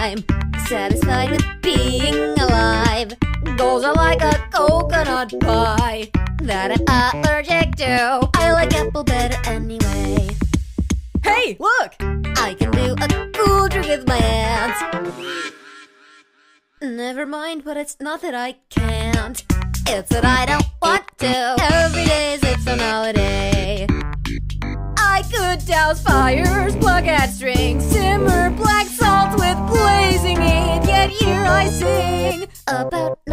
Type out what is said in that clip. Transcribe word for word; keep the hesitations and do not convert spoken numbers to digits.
I'm satisfied with being alive. Goals are like a coconut pie that I'm allergic to. I like apple better anyway. Hey, look! I can do a cool trick with my hands. Never mind, but it's not that I can't. It's that I don't want to. Every day's it's an holiday. I could douse fires, pluck at strings, simmer black salt with blazing heat. Yet here I sing about